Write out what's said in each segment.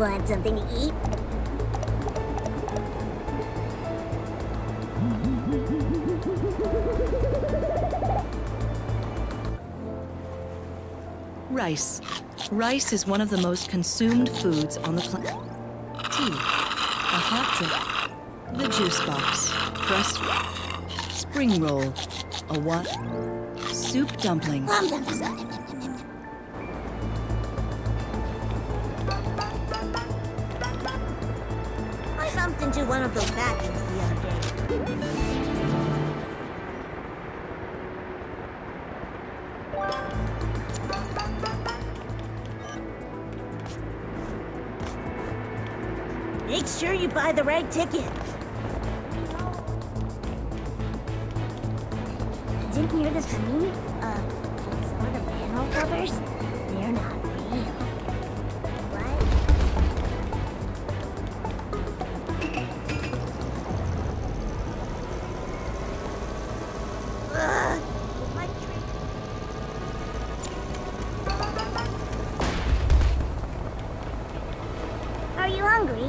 Want something to eat? Rice. Rice is one of the most consumed foods on the planet. Tea. A hot drink. The juice box. Pressed. Spring roll. A what? Soup dumpling. I bumped into one of those vacuums the other day. Make sure you buy the right ticket. Didn't hear this from me? Some of the manhole covers, they're not real. What? Ugh, my drink. Are you hungry?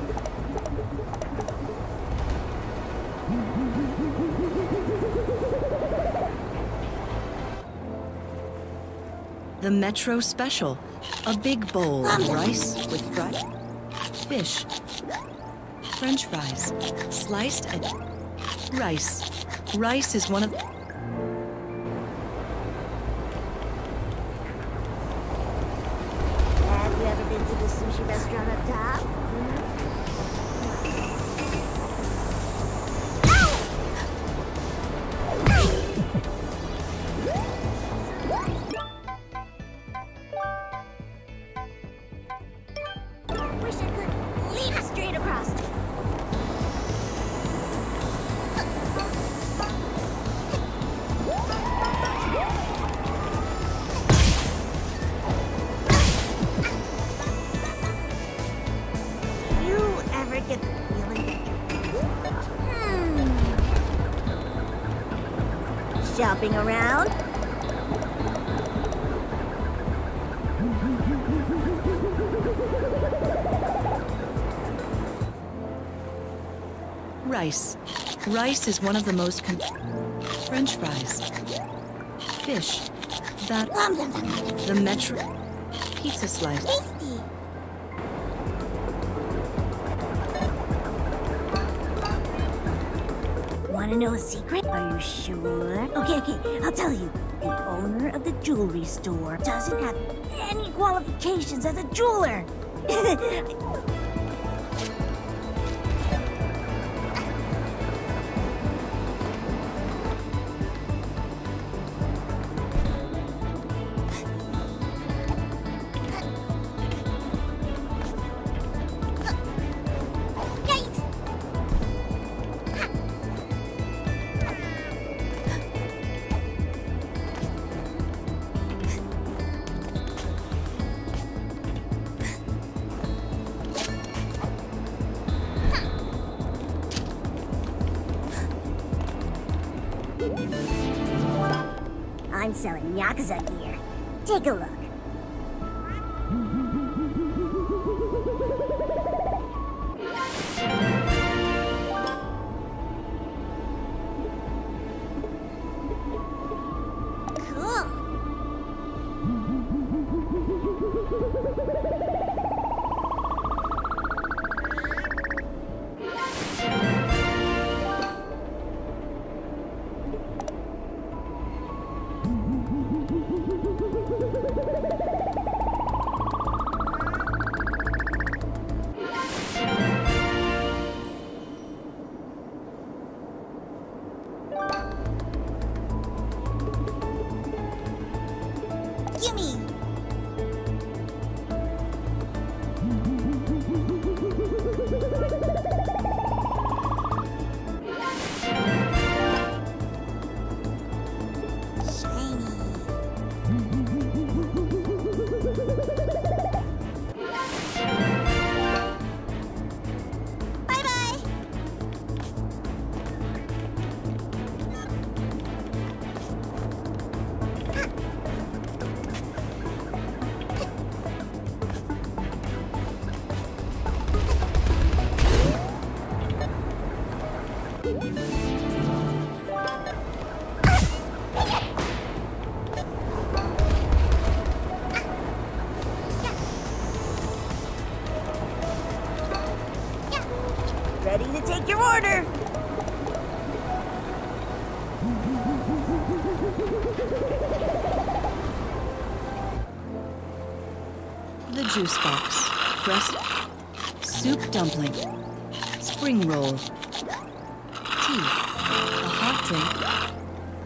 The Metro Special. A big bowl of rice with fried fish, French fries, sliced and rice. Rice is one of... Have you ever been to the sushi restaurant up top? Wish I could leap straight across it. You ever get the feeling that you're shopping around? Rice. Rice is one of the most French fries. Fish. That... The Metro... Pizza slice. Tasty. Wanna know a secret? Are you sure? Okay, I'll tell you. The owner of the jewelry store doesn't have any qualifications as a jeweler. I'm selling Yakuza gear. Take a look. Cool. Ready to take your order. The juice box. Press. Soup dumpling. Spring roll. Tea. A hot drink.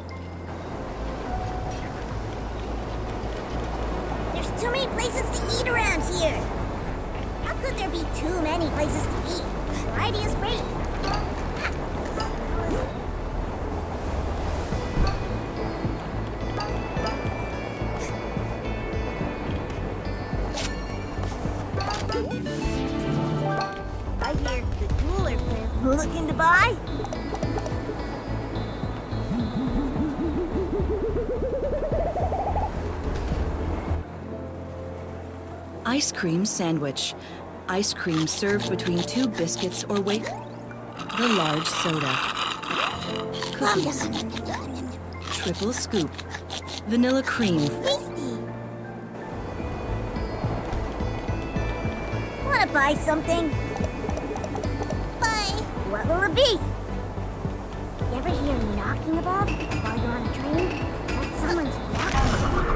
There's too many places to eat around here. How could there be too many places to eat? Variety is great. I hear the jeweler plan. Looking to buy? Ice cream sandwich. Ice cream served between 2 biscuits or wafers. The large soda. Cookies. Triple scoop. Vanilla cream. Tasty. Wanna buy something? Buy. What will it be? You ever hear knocking about while you're on a train? Like someone's knocking.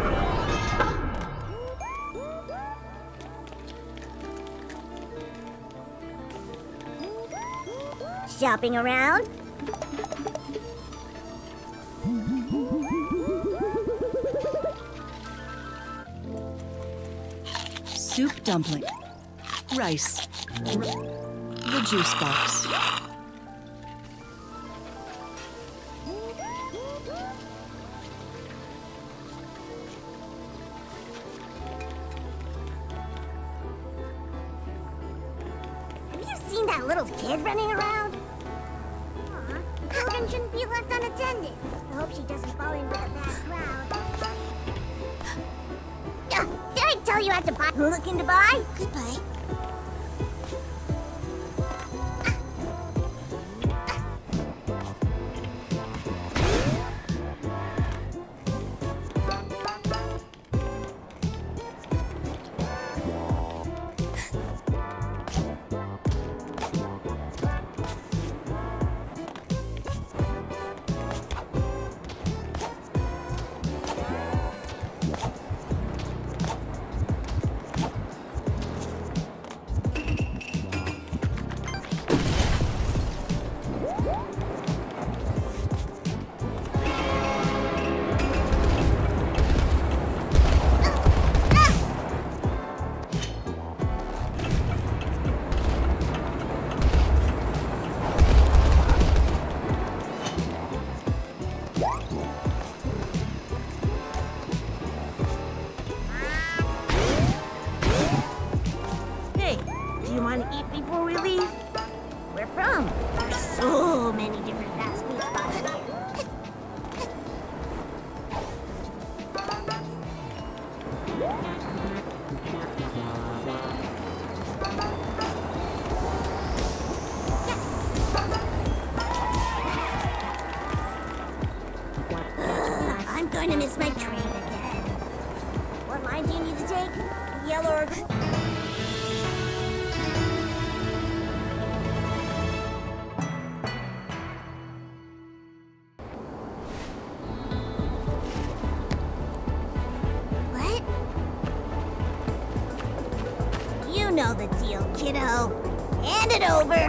Shopping around? Soup dumpling. Rice. The juice box. Have you seen that little kid running around? Children shouldn't be left unattended. I hope she doesn't fall in with a bad crowd. Did I tell you I had to buy? Looking to buy? Goodbye. Do you want to eat before we leave? Where from? There's so many different fast food spots here. I'm going to miss my train again. What line do you need to take? Yellow or green? You know the deal, kiddo. Hand it over.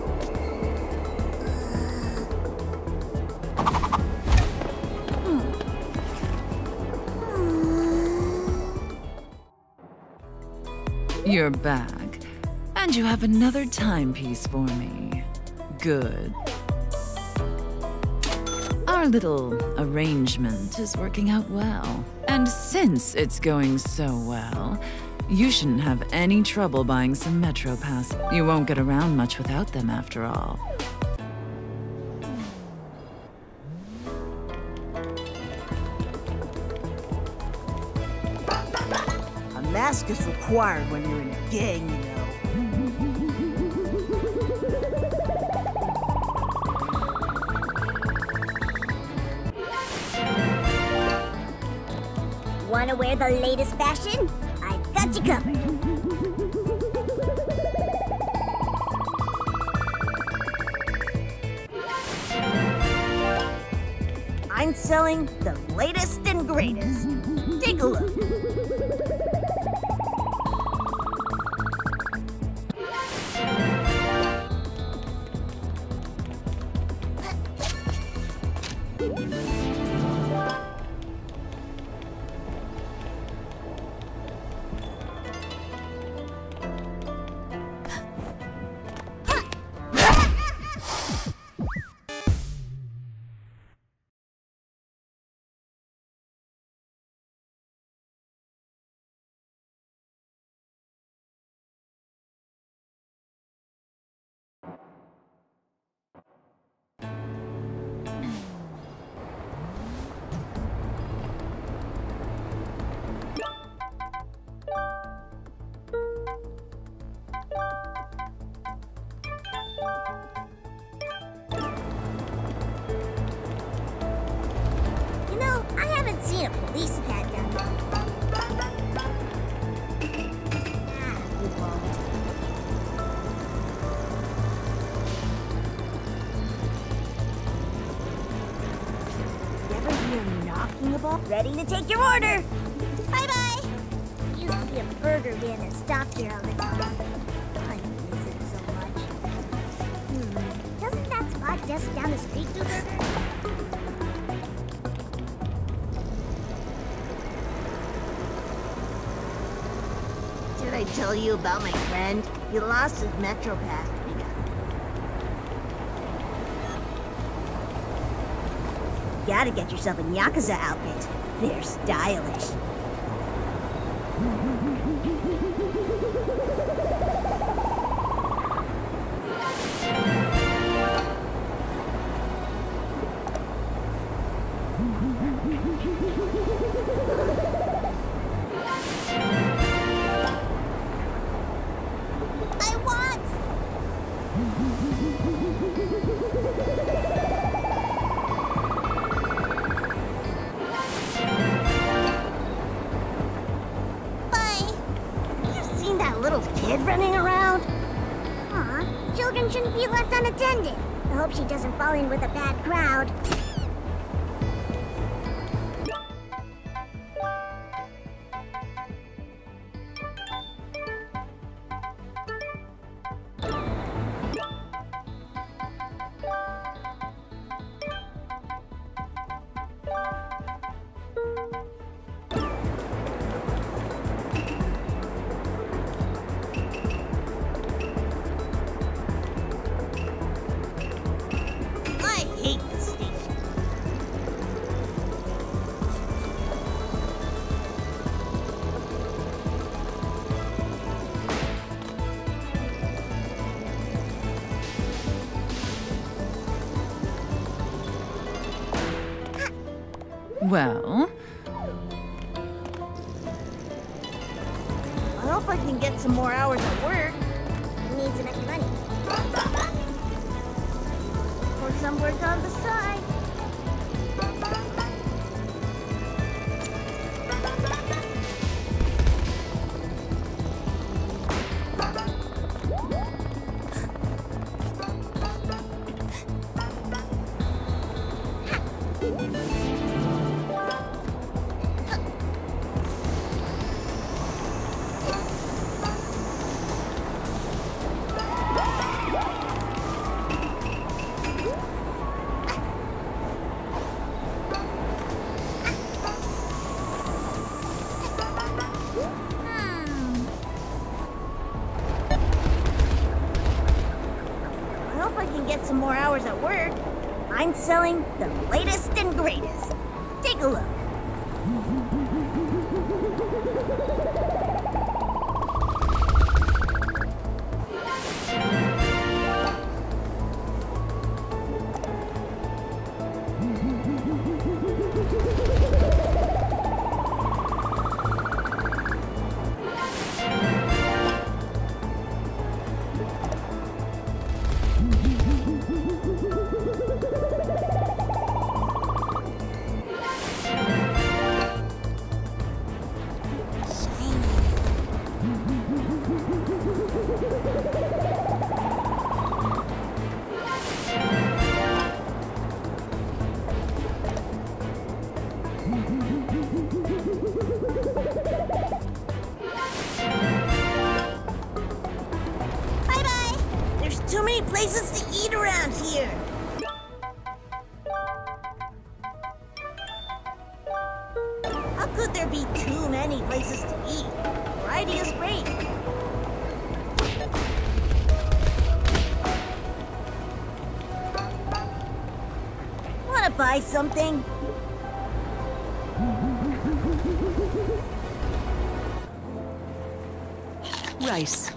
You're back, and you have another timepiece for me. Good. Our little arrangement is working out well. And since it's going so well, you shouldn't have any trouble buying some Metro Pass. You won't get around much without them, after all. A mask is required when you're in a gang, you know. Want to wear the latest fashion? I've got you covered. I'm selling the latest and greatest. Take a look. You know, I haven't seen a police cat down there. Ah, you won't. You ever hear knocking about? Ready to take your order. Bye-bye. Used to be a burger van that stopped here all the time. I miss it so much. Doesn't that spot just down the street do burgers? Should I tell you about my friend? He lost his Metro Pass. Gotta get yourself a Yakuza outfit. They're stylish. I want! Bye! You seen that little kid running around? Aw, children shouldn't be left unattended. I hope she doesn't fall in with a bad crowd. I hate this station. Well, I hope I can get some more hours at work. Need some extra money. Or some work on the side. I hope I can get some more hours at work. I'm selling the latest and greatest. Take a look. places to eat around here. How could there be too many places to eat? Variety is great. Wanna buy something? Rice.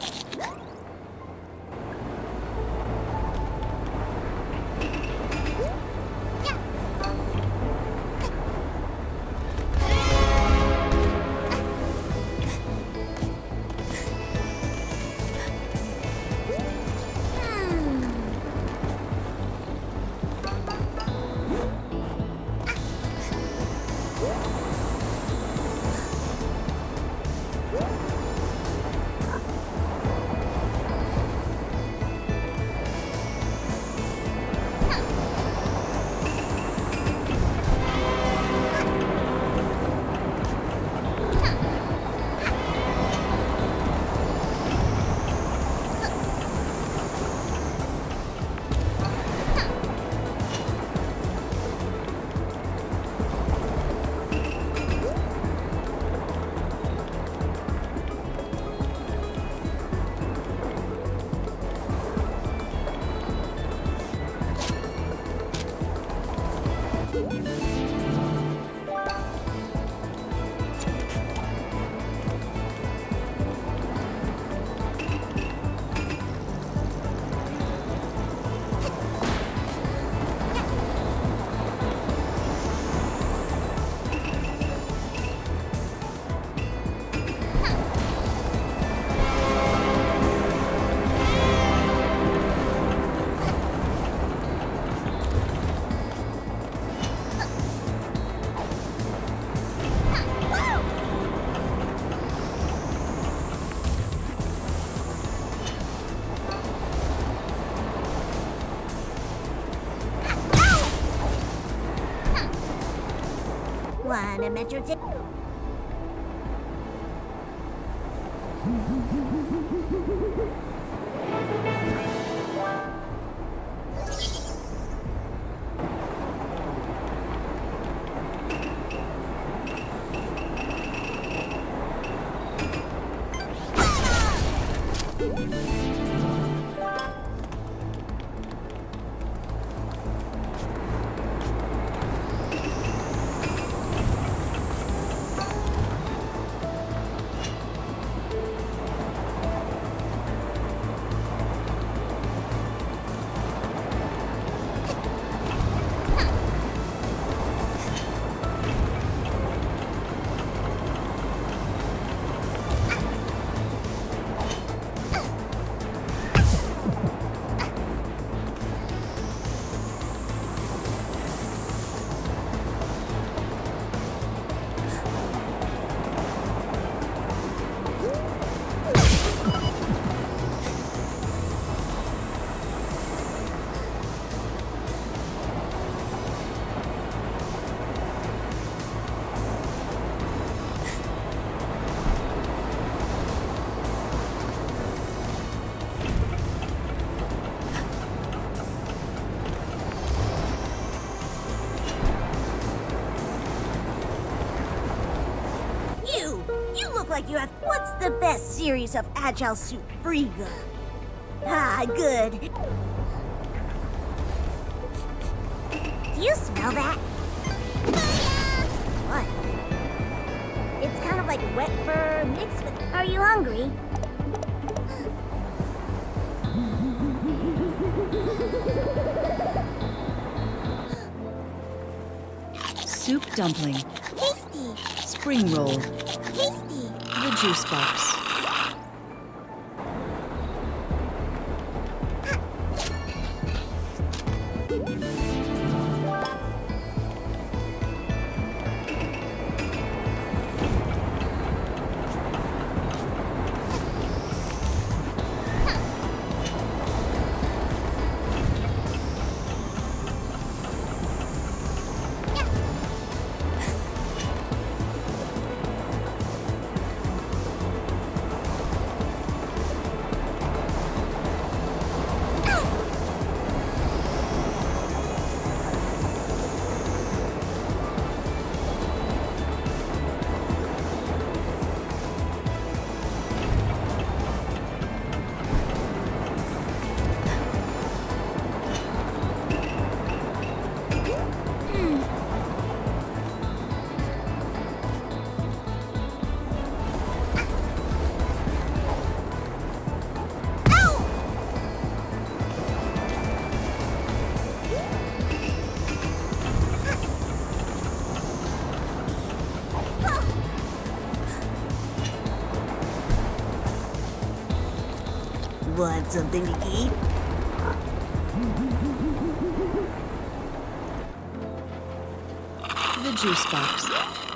Want a metro ticket? You look like you have... What's the best series of Agile Suit Friga? Ah, good. Do you smell that? What? It's kind of like wet fur mixed with... Are you hungry? Soup dumpling. Tasty! Spring roll. Tasty! The juice box. Want something to eat? The juice box.